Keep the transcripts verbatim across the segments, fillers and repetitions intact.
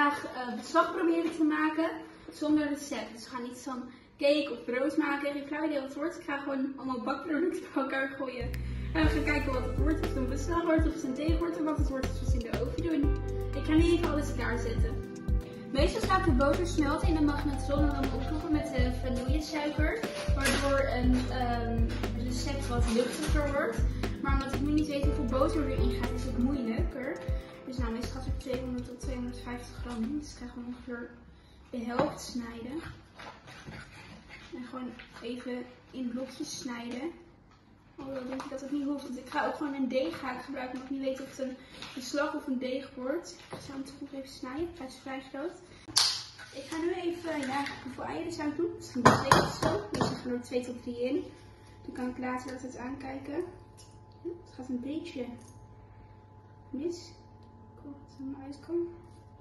vandaag uh, beslag proberen te maken zonder recept. Dus we gaan iets van cake of brood maken. Geen flauw idee wat het wordt. Ik ga gewoon allemaal bakproducten bij elkaar gooien. En we gaan kijken wat het wordt. Of het een beslag wordt, of het een deeg wordt en wat het wordt als we het in de oven doen. Ik ga nu even alles klaarzetten. Meestal gaat de boter smelten in de magnetron en dan opvoegen met de vanillesuiker. Waardoor een um, recept wat luchtiger wordt. Maar omdat ik nu niet weet hoeveel boter erin gaat, is het moeilijker. Dus nou, meestal gaat er tweehonderd tot tweehonderdvijftig gram in. Dus ik ga gewoon ongeveer de helft snijden. En gewoon even in blokjes snijden. Alhoewel denk ik dat het niet hoeft. Want ik ga ook gewoon een deeg gaan gebruiken. Omdat ik niet weet of het een beslag of een deeg wordt. Ik zal hem toch nog even snijden. Hij is vrij groot. Ik ga nu even, ja, hoeveel eieren zou ik doen? Misschien twee of zo. Dus ik ga er twee tot drie in. Dan kan ik later altijd aankijken. Het gaat een beetje mis. Ik hoop dat het er maar uitkomt.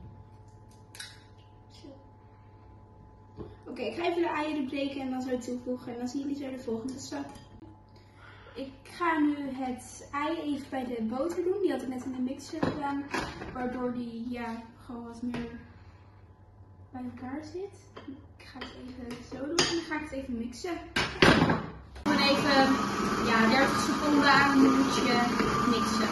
Oké, okay, ik ga even de eieren breken en dan zo toevoegen. En dan zien jullie zo de volgende stap. Ik ga nu het ei even bij de boter doen. Die had ik net in de mixer gedaan. Waardoor die ja, gewoon wat meer bij elkaar zit. Ik ga het even zo doen en dan ga ik het even mixen. Gewoon even ja, dertig seconden aan een minuutje mixen.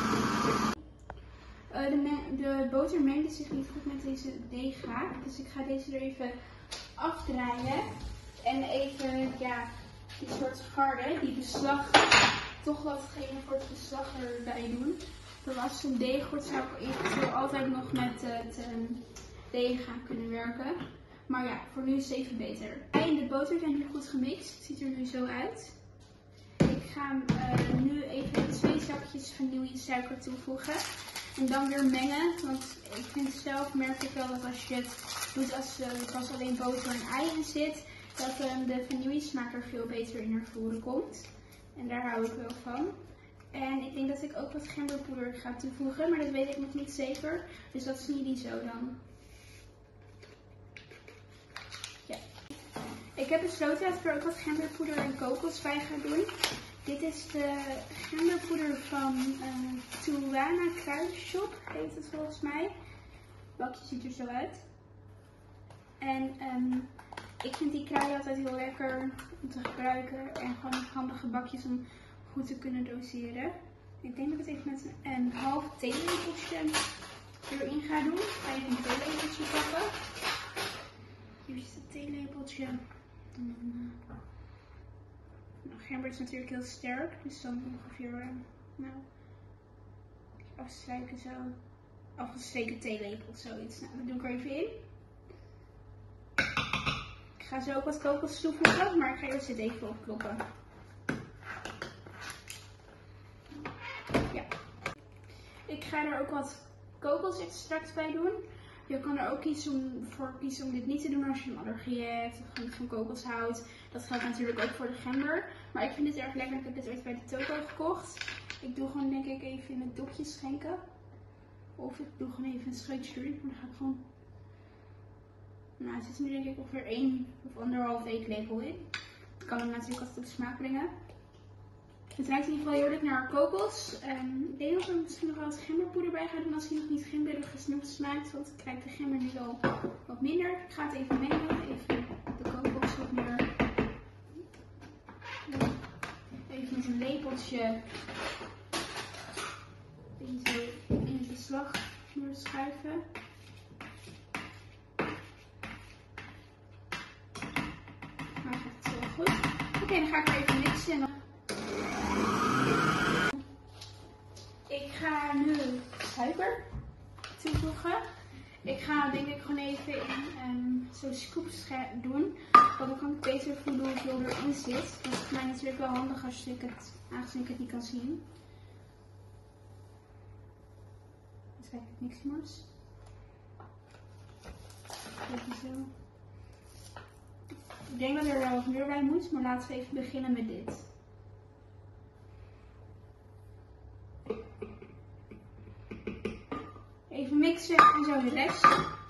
Uh, de, de boter mengde zich niet goed met deze deeggaak. Dus ik ga deze er even afdraaien. En even ja, die soort garde, die beslag, toch wat geven voor het beslag erbij doen. Dat als het een deeg wordt, zou ik eventueel altijd nog met het um, deeg gaan kunnen werken. Maar ja, voor nu is het even beter. De ei en de boter zijn nu goed gemixt. Het ziet er nu zo uit. Ik ga uh, nu even twee zakjes vanillesuiker toevoegen. En dan weer mengen. Want ik vind zelf, merk ik wel dat als je het doet als er pas alleen boter en ei in zit, dat um, de vanillesmaak er veel beter in naar voren komt. En daar hou ik wel van. En ik denk dat ik ook wat gemberpoeder ga toevoegen, maar dat weet ik nog niet zeker. Dus dat zien jullie zo dan. Ja. Ik heb besloten dat ik er ook wat gemberpoeder en kokos bij ga doen. Dit is de gemberpoeder van uh, Tuana Kruidenshop, heet het volgens mij. Het bakje ziet er zo uit. En um, ik vind die krui altijd heel lekker om te gebruiken. En gewoon handige bakjes om goed te kunnen doseren. Ik denk dat ik het even met een, een half theelepeltje erin ga doen. Ik ga even een theelepeltje pakken. Hier is het theelepeltje. Nou, gember is natuurlijk heel sterk, dus dan ongeveer, uh, nou, afstrijken zo, afgestreken theelepel, zoiets. Nou, dat doe ik er even in. Ik ga zo ook wat kokos toevoegen, maar ik ga eerst dit even opkloppen. Ja. Ik ga er ook wat kokosextract bij doen. Je kan er ook kiezen voor kiezen om dit niet te doen als je een allergie hebt of niet van kokos houdt. Dat geldt natuurlijk ook voor de gember. Maar ik vind dit erg lekker. Ik heb dit ooit bij de toko gekocht. Ik doe gewoon denk ik even in het dopje schenken. Of ik doe gewoon even een scheutje erin. Maar dan ga ik gewoon... Nou, het zit nu denk ik ongeveer één of anderhalf eetlepel in. Ik kan hem natuurlijk altijd op de smaak brengen. Het ruikt in ieder geval heerlijk naar kokos. Um, ik denk dat ik er misschien nog wel wat gemberpoeder bij ga doen als hij nog niet gemberig genoeg smaakt. Want ik krijg de gember nu al wat minder. Ik ga het even mengen. Even de kokos wat meer. Even met een lepeltje deze in het beslag door schuiven. Maar gaat het zo goed. Oké, okay, dan ga ik er even mixen. Ik ga nu suiker toevoegen. Ik ga denk ik gewoon even in um, zo'n scoops doen. Want dan kan ik beter voelen hoeveel erin zit. Dat is voor mij natuurlijk wel handig als ik het, aangezien ik het niet kan zien. Dus kijk, het mixmars. Even zo. Ik denk dat er wel wat meer bij moet, maar laten we even beginnen met dit. Even mixen en zo de rest.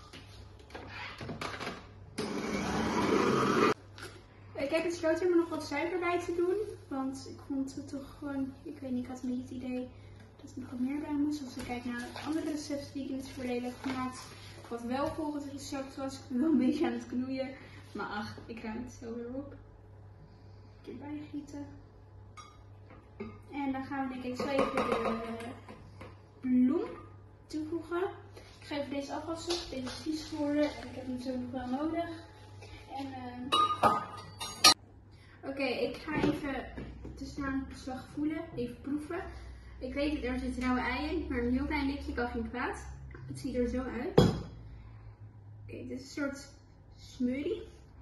Ik heb besloten om er nog wat suiker bij te doen. Want ik vond het toch gewoon, ik weet niet, ik had een beetje het idee dat er nog wat meer bij moest. Als ik kijk naar andere recepten die ik in het verleden heb gemaakt, Wat wel volgens het recept was, ik ben wel een beetje aan het knoeien. Maar ach, ik ruim het zo weer op. Een keer bijgieten. En dan gaan we denk ik zo even de bloem toevoegen. Ik ga even deze afwassen. Deze is vies geworden en ik heb hem zo nog wel nodig. En uh... Oké, okay, ik ga even tussendoor een beslag voelen, even proeven. Ik weet dat er zit rauwe ei in, maar een heel klein likje kan geen kwaad. Het ziet er zo uit. Oké, okay, dit is een soort smurrie.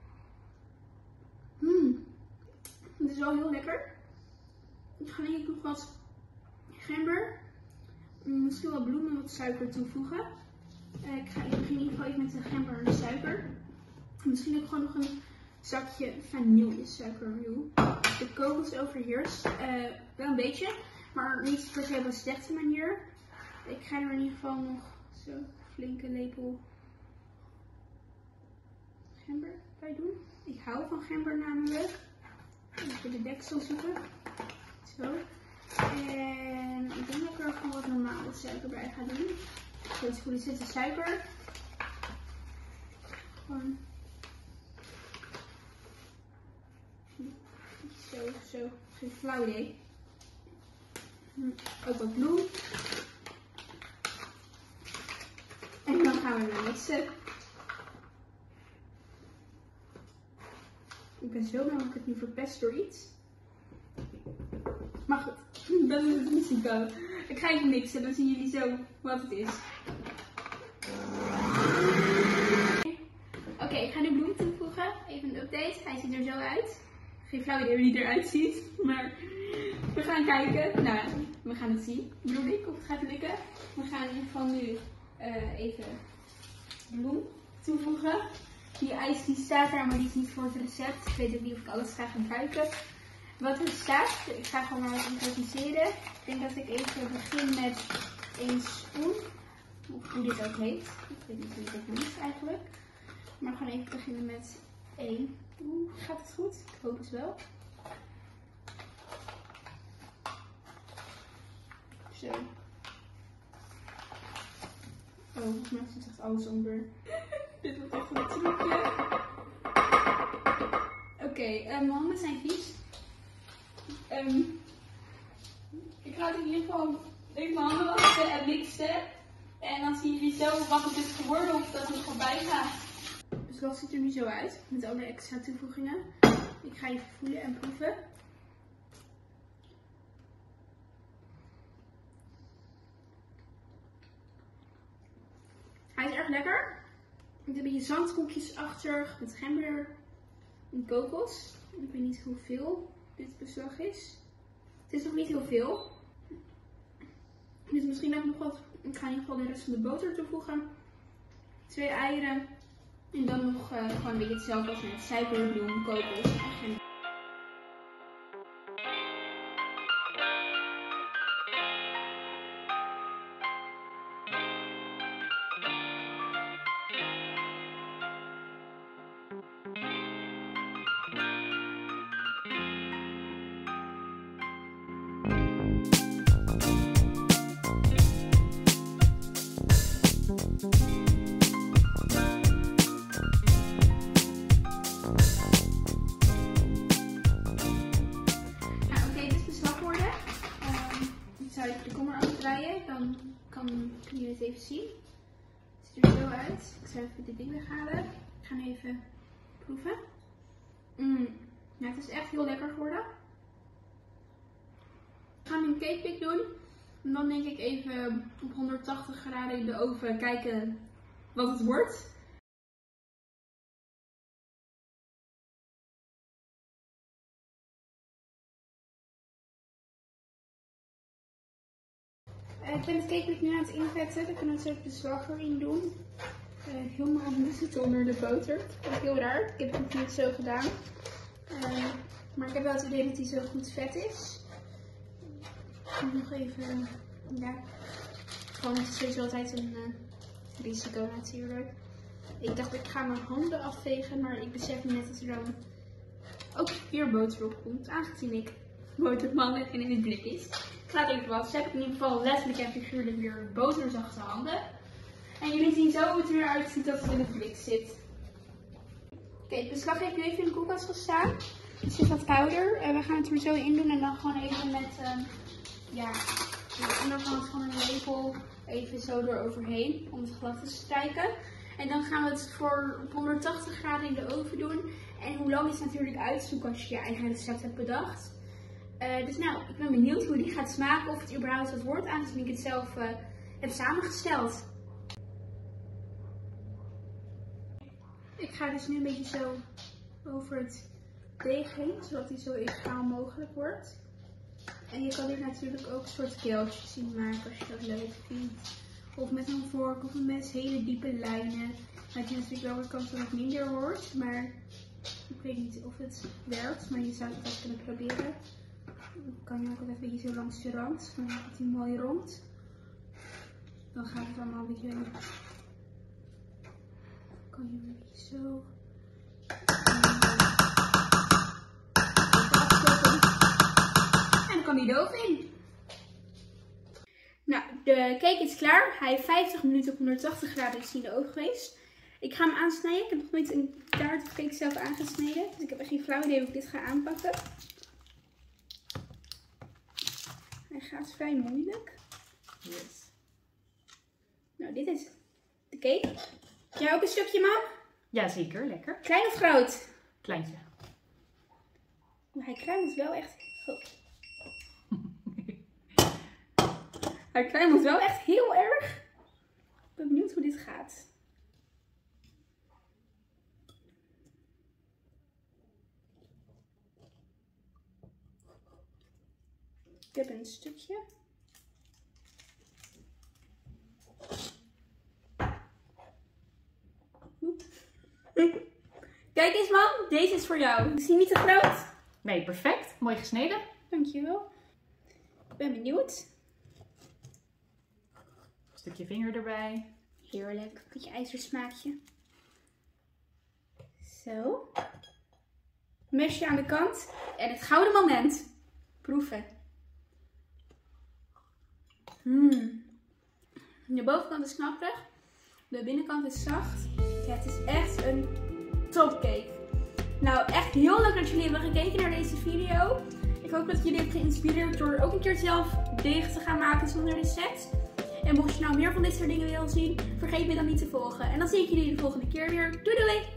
Mmm, het is wel heel lekker. Ik ga denk ik nog wat gember, misschien wat bloem en wat suiker toevoegen. Uh, ik ga ik begin in ieder geval even met de gember en de suiker. Misschien ook gewoon nog een zakje vanillesuiker. De kokos overheerst. Uh, wel een beetje, maar niet per se op een slechte manier. Ik ga er in ieder geval nog zo'n flinke lepel gember bij doen. Ik hou van gember namelijk. Even de deksel zoeken. Zo. En ik denk dat ik er gewoon wat normale suiker bij ga doen. Zo, het goede zit de suiker. Gewoon. Zo, zo. Geen flauw idee. Ook wat bloem. En dan gaan we weer mixen. Ik ben zo bang dat ik het nu verpest door iets. Maar goed, dat is het risico. Ik ga even mixen, dan zien jullie zo wat het is. Oké, okay, ik ga nu bloem toevoegen. Even een update. Hij ziet er zo uit. Geen flauw idee hoe hij eruit ziet. Maar we gaan kijken. Nou, we gaan het zien. Bedoel ik, of het gaat lukken. We gaan in ieder geval nu uh, even bloem toevoegen. Die ijs die staat er, maar die is niet voor het recept. Ik weet ook niet of ik alles ga gebruiken. Wat er staat, ik ga gewoon maar wat improviseren. Ik denk dat ik even begin met één spoen. Of hoe dit ook heet. Ik weet niet hoe dit ook noemt eigenlijk. Maar gewoon even beginnen met één. Oeh, gaat het goed? Ik hoop het wel. Zo. Oh, volgens mij zit echt alles onder. Dit wordt echt een trucje. Oké, okay, uh, mijn handen zijn vies. Um, ik ga het in ieder geval even mijn handen wassen en mixen. En dan zien jullie zo wat het is geworden of dat het voorbij gaat. Dus dat ziet er nu zo uit, met alle extra toevoegingen. Ik ga even voelen en proeven. Hij is erg lekker. Ik heb een beetje zandkoekjes achter met gember en kokos. Ik weet niet hoeveel dit beslag is. Het is nog niet heel veel. Dus misschien ook nog wat. Ik ga in ieder geval de rest van de boter toevoegen. Twee eieren. En dan nog uh, gewoon een beetje hetzelfde als met suiker, bloem, kokos en gember. De kom er afdraaien, dan kan, kun je het even zien. Het ziet er zo uit. Ik zal even dit ding weghalen. Ik ga nu even proeven. Mm. Ja, het is echt heel lekker geworden. Ik ga nu een cake pick doen. En dan denk ik even op honderdtachtig graden in de oven kijken wat het wordt. Ik ben het cake nu aan het invetten. Dan kunnen we natuurlijk de beslag erin doen. Uh, helemaal zitten onder de boter. Dat vind ik heel raar. Ik heb het niet zo gedaan. Uh, maar ik heb wel het idee dat hij zo goed vet is. Ik nog even. Ja. Gewoon, het is sowieso altijd een uh, risico natuurlijk. Ik dacht ik ga mijn handen afvegen. Maar ik besef me net dat er dan ook weer boter op komt. Aangezien ik botermannen en in het blik is. Ik ga het even wassen. Heb ik in ieder geval letterlijk en figuurlijk weer boterzachte handen. En jullie zien zo hoe het eruit ziet als het in de blik zit. Oké, het beslag heeft nu even in de koelkast gestaan. Het zit wat kouder. En we gaan het er zo in doen en dan gewoon even met, um, ja, de onderkant van een lepel even zo eroverheen om het glad te strijken. En dan gaan we het voor op honderdtachtig graden in de oven doen. En hoe lang is natuurlijk uitzoeken als je je eigen recept hebt bedacht. Uh, dus nou, ik ben benieuwd hoe die gaat smaken, of het überhaupt wat wordt, aangezien ik het zelf uh, heb samengesteld. Ik ga dus nu een beetje zo over het deeg heen, zodat hij zo egaal mogelijk wordt. En je kan hier natuurlijk ook een soort keeltjes in maken als je dat leuk vindt. Of met een vork of met hele diepe lijnen. Dan heb je natuurlijk wel de kans dat het minder wordt, maar ik weet niet of het werkt, maar je zou het wel kunnen proberen. Dan kan je ook altijd een beetje zo langs de rand, dan wordt hij mooi rond. Dan gaat het allemaal een beetje, dan kan je een beetje zo. En dan kan hij de oven in. Nou, de cake is klaar. Hij heeft vijftig minuten op honderdtachtig graden is in de oven geweest. Ik ga hem aansnijden. Ik heb nog nooit een taart of cake zelf aangesneden. Dus ik heb echt geen flauw idee hoe ik dit ga aanpakken. Hij gaat vrij moeilijk. Yes. Nou, dit is de cake. Heb jij ook een stukje, mam? Jazeker, lekker. Klein of groot? Kleintje. Hij kruimelt wel echt. Oh. Hij kruimelt wel echt heel erg. Ik ben benieuwd hoe dit gaat. Ik heb een stukje. Kijk eens, mam. Deze is voor jou. Is die niet te groot? Nee, perfect. Mooi gesneden. Dankjewel. Ik ben benieuwd. Een stukje vinger erbij. Heerlijk. Met je ijzersmaakje. Zo. Mesje aan de kant. En het gouden moment. Proeven. Mm. De bovenkant is knapperig. De binnenkant is zacht. Ja, het is echt een topcake. Nou, echt heel leuk dat jullie hebben gekeken naar deze video. Ik hoop dat jullie hebben geïnspireerd door ook een keer zelf deeg te gaan maken zonder recept. En mocht je nou meer van dit soort dingen willen zien, vergeet me dan niet te volgen. En dan zie ik jullie de volgende keer weer. Doei doei!